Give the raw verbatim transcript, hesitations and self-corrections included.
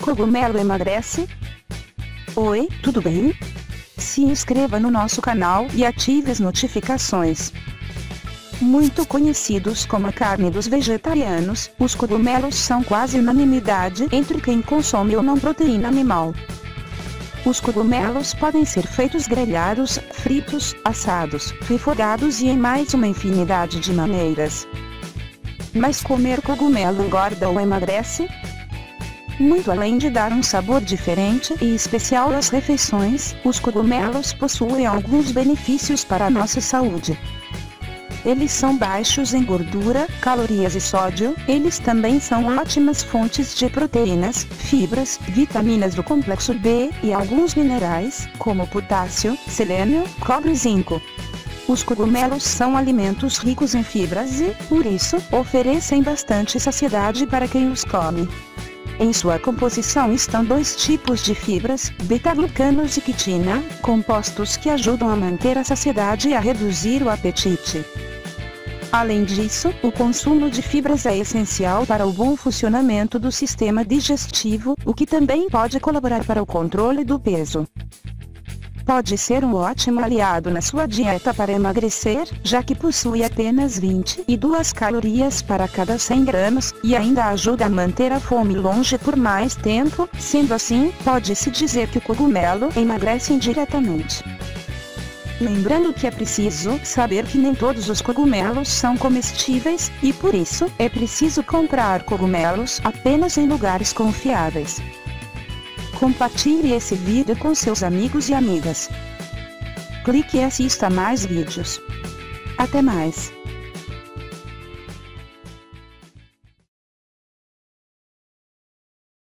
Cogumelo emagrece? Oi, tudo bem? Se inscreva no nosso canal e ative as notificações. Muito conhecidos como a carne dos vegetarianos, os cogumelos são quase unanimidade entre quem consome ou não proteína animal. Os cogumelos podem ser feitos grelhados, fritos, assados, refogados e em mais uma infinidade de maneiras. Mas comer cogumelo engorda ou emagrece? Muito além de dar um sabor diferente e especial às refeições, os cogumelos possuem alguns benefícios para a nossa saúde. Eles são baixos em gordura, calorias e sódio, eles também são ótimas fontes de proteínas, fibras, vitaminas do complexo B e alguns minerais, como potássio, selênio, cobre e zinco. Os cogumelos são alimentos ricos em fibras e, por isso, oferecem bastante saciedade para quem os come. Em sua composição estão dois tipos de fibras, beta-glucanos e quitina, compostos que ajudam a manter a saciedade e a reduzir o apetite. Além disso, o consumo de fibras é essencial para o bom funcionamento do sistema digestivo, o que também pode colaborar para o controle do peso. Pode ser um ótimo aliado na sua dieta para emagrecer, já que possui apenas vinte e duas calorias para cada cem gramas, e ainda ajuda a manter a fome longe por mais tempo. Sendo assim, pode-se dizer que o cogumelo emagrece indiretamente. Lembrando que é preciso saber que nem todos os cogumelos são comestíveis, e por isso, é preciso comprar cogumelos apenas em lugares confiáveis. Compartilhe esse vídeo com seus amigos e amigas. Clique e assista mais vídeos. Até mais!